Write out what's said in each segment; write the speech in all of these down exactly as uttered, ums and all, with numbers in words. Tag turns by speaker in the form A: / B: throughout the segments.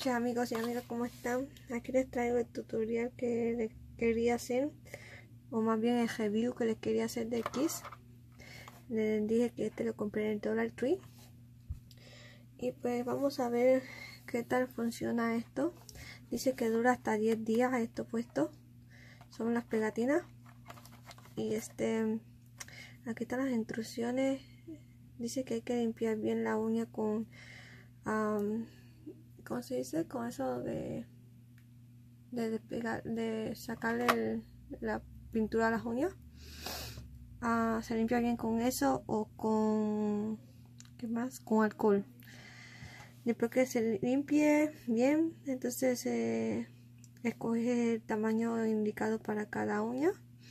A: noches amigos y amigas, ¿cómo están? Aquí les traigo el tutorial que les quería hacer, o más bien el review que les quería hacer de Kiss. Les dije que este lo compré en el Dollar Tree. Y pues vamos a ver qué tal funciona esto. Dice que dura hasta diez días esto puesto. Son las pegatinas. Y este, aquí están las instrucciones. Dice que hay que limpiar bien la uña con... Um, ¿cómo se dice? Con eso de de, de, pegar, de sacarle el, la pintura a las uñas. Uh, se limpia bien con eso o con ¿qué más? Con alcohol. Después que se limpie bien, entonces eh, escoge el tamaño indicado para cada uña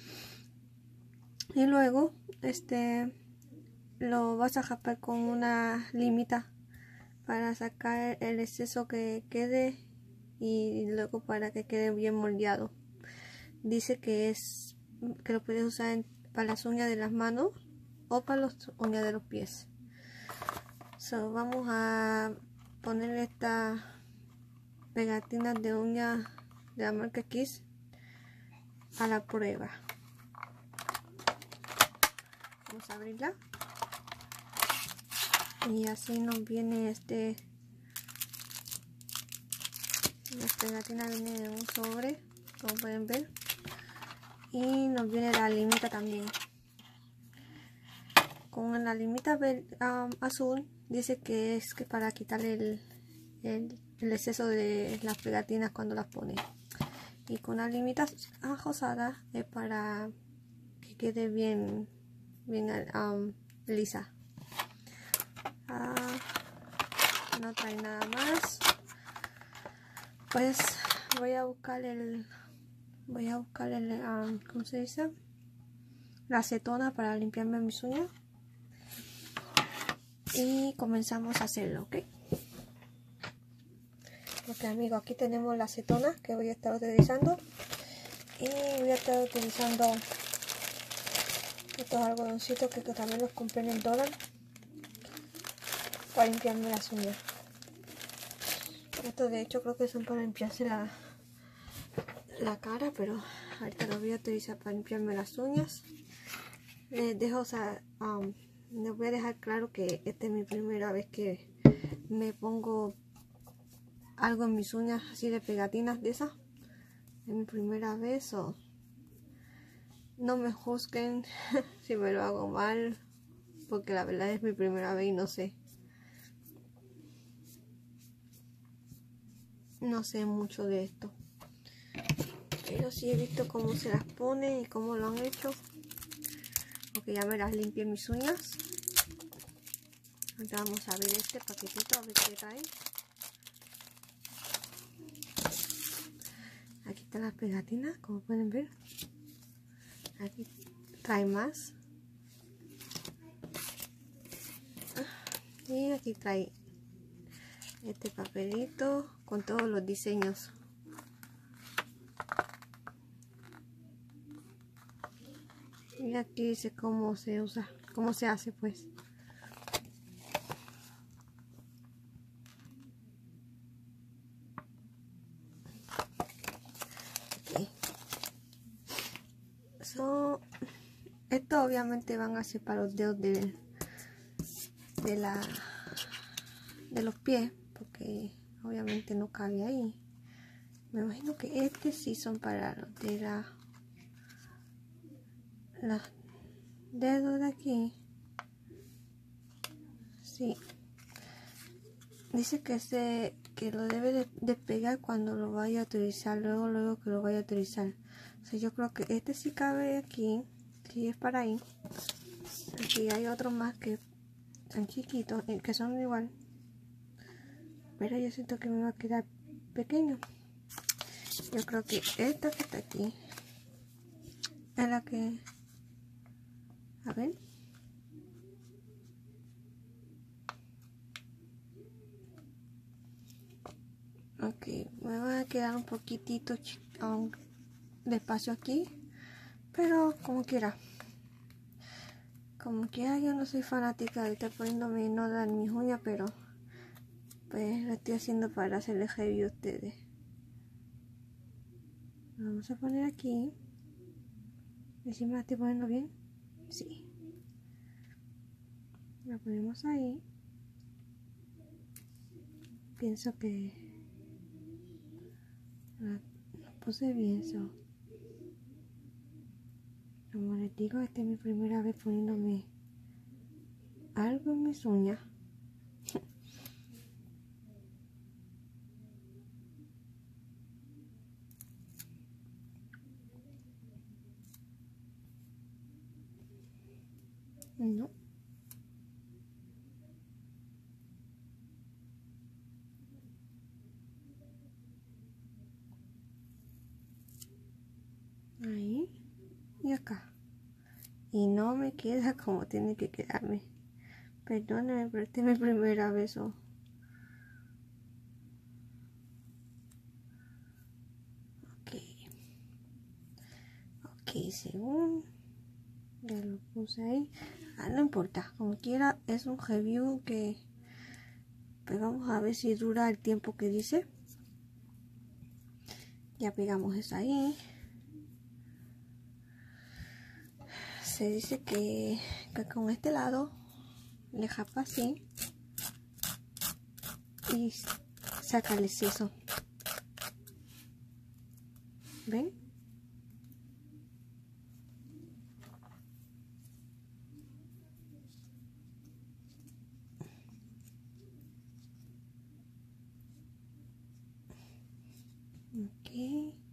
A: y luego este lo vas a japar con una limita para sacar el exceso que quede y luego para que quede bien moldeado. Dice que es que lo puedes usar en, para las uñas de las manos o para las uñas de los pies. So, vamos a poner estas pegatinas de uñas de la marca Kiss a la prueba. Vamos a abrirla y así nos viene este. Las pegatinas vienen en un sobre, como pueden ver, y nos viene la limita también. Con la limita um, azul dice que es que para quitar el, el, el exceso de las pegatinas cuando las pone, y con la limita rosada es para que quede bien bien um, lisa. Uh, no trae nada más. Pues voy a buscar el voy a buscar el um, ¿cómo se dice? La acetona para limpiarme mis uñas y comenzamos a hacerlo, ¿ok? Ok amigos, aquí tenemos la acetona que voy a estar utilizando y voy a estar utilizando estos algodoncitos que, que también los compré en el dólar para limpiarme las uñas. Estos de hecho creo que son para limpiarse la, la cara, pero ahorita los voy a utilizar para limpiarme las uñas. Les dejo, o sea, um, les voy a dejar claro que esta es mi primera vez que me pongo algo en mis uñas así de pegatinas de esas. Es mi primera vez, o no me juzguen si me lo hago mal, porque la verdad es mi primera vez y no sé. No sé mucho de esto, pero sí he visto cómo se las pone y cómo lo han hecho. Ok, ya me las limpié mis uñas. Ahora vamos a ver este paquetito, a ver qué trae. Aquí están las pegatinas, como pueden ver. Aquí trae más. Y aquí trae este papelito con todos los diseños. Y aquí dice cómo se usa, cómo se hace pues. Okay. So, esto obviamente van a ser para los dedos de, de la de los pies, porque obviamente no cabe ahí. Me imagino que este sí son para los de la los dedos de aquí. Sí. Dice que se que lo debe de, de pegar cuando lo vaya a utilizar, luego luego que lo vaya a utilizar. O sea, yo creo que este sí cabe aquí, sí es para ahí. Aquí hay otros más que son chiquitos, que son igual, pero yo siento que me va a quedar pequeño. Yo creo que esta que está aquí es la que, a ver, ok, me va a quedar un poquitito um, de espacio aquí, pero como quiera. Como quiera, yo no soy fanática de estar poniéndome nada en mis uñas, pero pues lo estoy haciendo para hacerles review a ustedes. Lo vamos a poner aquí. ¿Y si me la estoy poniendo bien? Sí. La ponemos ahí. Pienso que la puse bien. So. Como les digo, esta es mi primera vez poniéndome algo en mis uñas. No. Ahí y acá. Y no me queda como tiene que quedarme. Perdónenme, pero esta es mi primera vez. Oh. Ok. Ok, según ya lo puse ahí. Ah, no importa, como quiera, es un review que pues vamos a ver si dura el tiempo que dice. Ya pegamos eso ahí. Se dice que, que con este lado le japa así y saca el exceso. ¿Ven? Ok.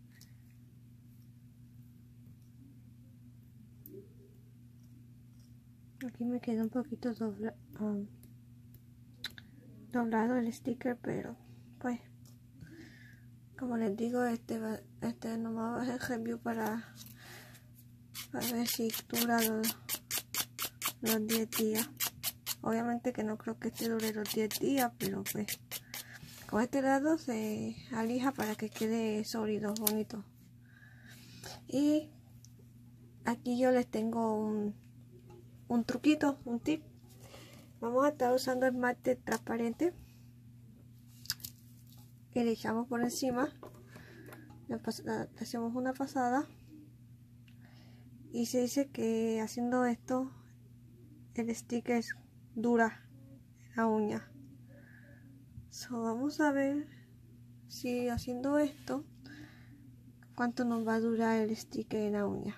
A: Aquí me quedó un poquito dobla, um, doblado el sticker, pero pues como les digo, este va, este nomás va a ser review para, para ver si dura los, los diez días. Obviamente que no creo que este dure los diez días, pero pues con este lado se alija para que quede sólido, bonito. Y aquí yo les tengo un, un truquito, un tip. Vamos a estar usando esmalte transparente y le echamos por encima, le, le hacemos una pasada y se dice que haciendo esto el sticker dura la uña. So, vamos a ver si haciendo esto cuánto nos va a durar el sticker en la uña.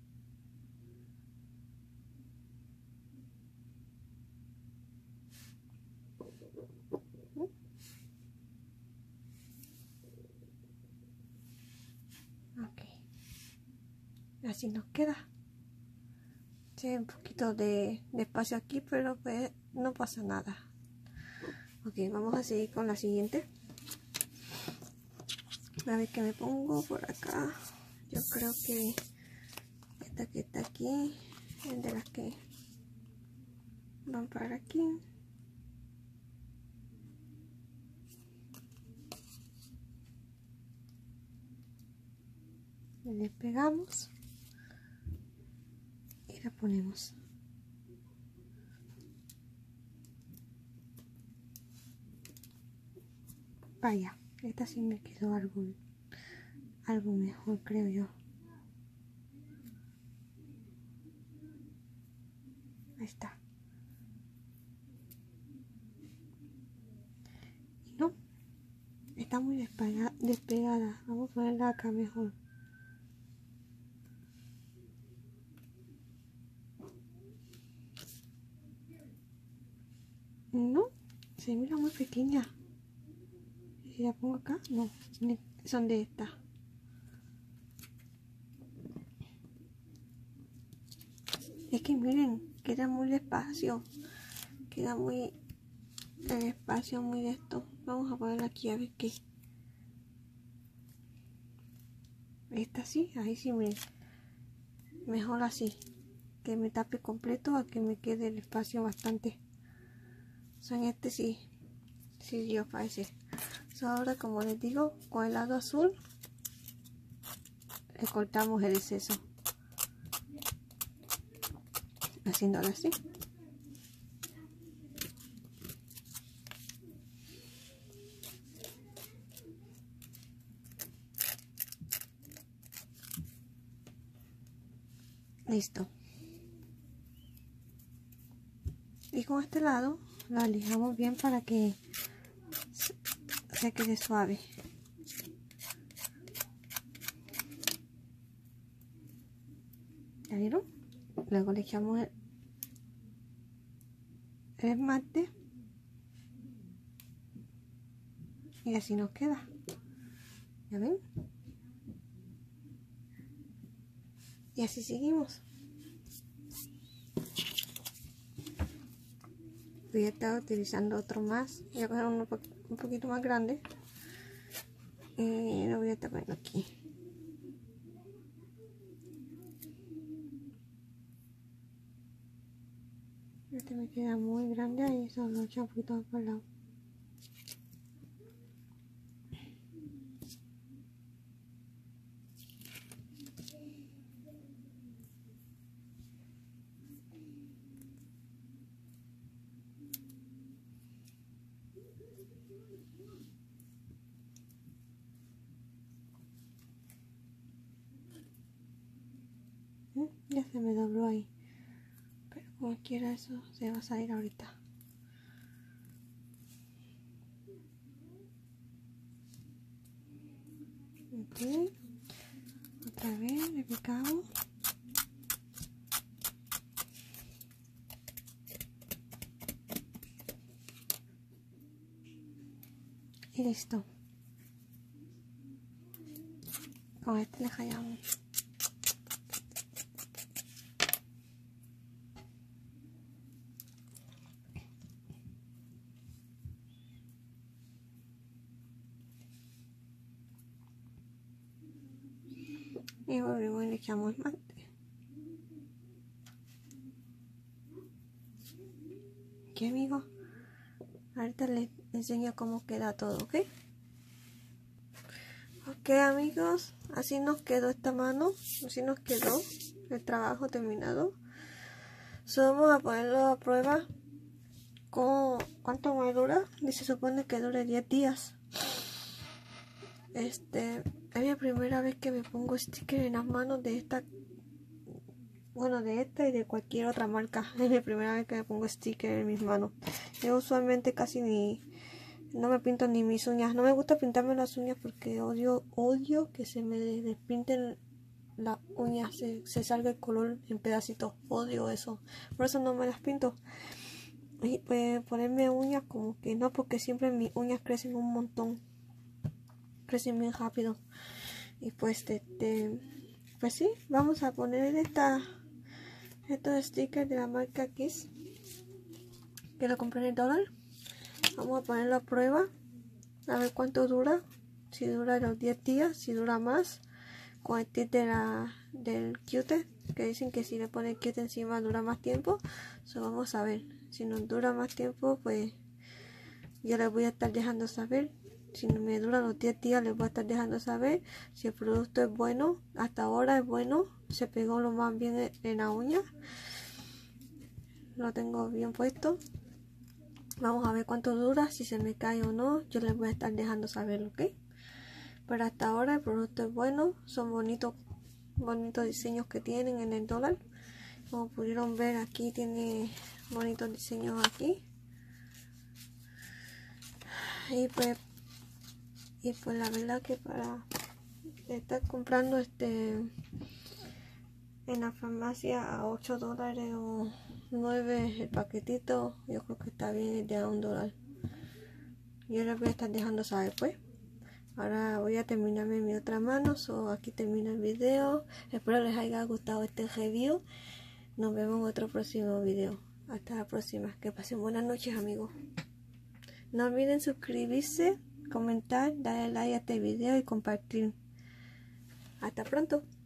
A: Ok, así nos queda. Sí, un poquito de, de espacio aquí, pero pues no pasa nada. Ok, vamos a seguir con la siguiente. A ver qué me pongo por acá. Yo creo que esta que está aquí es de las que van para aquí. Le pegamos y la ponemos. Vaya, esta sí me quedó algo, algo mejor, creo yo. Ahí está. Y no, está muy despegada, despegada. Vamos a ponerla acá mejor. No, se mira muy pequeña. ¿Y si la pongo acá? No, son de esta. Es que miren, queda muy despacio. Queda muy el espacio, muy de esto. Vamos a ponerla aquí a ver qué. Esta sí, ahí sí, miren. Mejor así. Que me tape completo a que me quede el espacio bastante. So, en este sí, sí dio parece. So, ahora como les digo, con el lado azul le cortamos el exceso. Haciéndolo así. Listo. Y con este lado lo lijamos bien para que se, se quede suave. ¿Ya vieron? Luego le echamos el, el esmalte y así nos queda. ¿Ya ven? Y así seguimos. Voy a estar utilizando otro más. Voy a coger uno un poquito más grande y lo voy a estar poniendo aquí. Este me queda muy grande, ahí solo lo echo un poquito más por el lado. Ya se me dobló ahí, pero como quiera eso se va a salir ahorita. Ok, otra vez le picamos y listo. Con este le hallamos. Y volvemos y le echamos esmalte. ¿Qué, amigos? Ahorita les enseño cómo queda todo, ¿ok? Ok, amigos, así nos quedó esta mano, así nos quedó el trabajo terminado. So, vamos a ponerlo a prueba con cuánto me dura, y se supone que dure diez días. Este, es mi primera vez que me pongo sticker en las manos de esta, bueno, de esta y de cualquier otra marca. Es mi primera vez que me pongo sticker en mis manos. Yo usualmente casi ni, no me pinto ni mis uñas. No me gusta pintarme las uñas porque odio, odio que se me despinten las uñas, se, se salga el color en pedacitos. Odio eso. Por eso no me las pinto. Y pues ponerme uñas como que no, porque siempre mis uñas crecen un montón. Crecen bien rápido. Y pues de, de, pues sí, vamos a poner esta, estos stickers de la marca Kiss, que lo compré en el dólar. Vamos a ponerlo a prueba, a ver cuánto dura, si dura los diez días, si dura más, con el tip de la, del cute, que dicen que si le ponen cute encima dura más tiempo. So, vamos a ver, si nos dura más tiempo, pues yo les voy a estar dejando saber. Si no me dura los diez días, les voy a estar dejando saber si el producto es bueno. Hasta ahora es bueno, se pegó lo más bien en la uña, lo tengo bien puesto. Vamos a ver cuánto dura, si se me cae o no, yo les voy a estar dejando saber, ¿ok? Pero hasta ahora el producto es bueno, son bonitos, bonitos diseños que tienen en el dólar. Como pudieron ver, aquí tiene bonitos diseños aquí. Y pues, y pues la verdad que para estar comprando este en la farmacia a ocho dólares o nueve el paquetito, yo creo que está bien, de a un dólar. Yo les voy a estar dejando saber pues. Ahora voy a terminarme mi otra mano, so aquí termina el video. Espero les haya gustado este review. Nos vemos en otro próximo video. Hasta la próxima. Que pasen buenas noches, amigos. No olviden suscribirse, comentar, darle like a este video y compartir. Hasta pronto.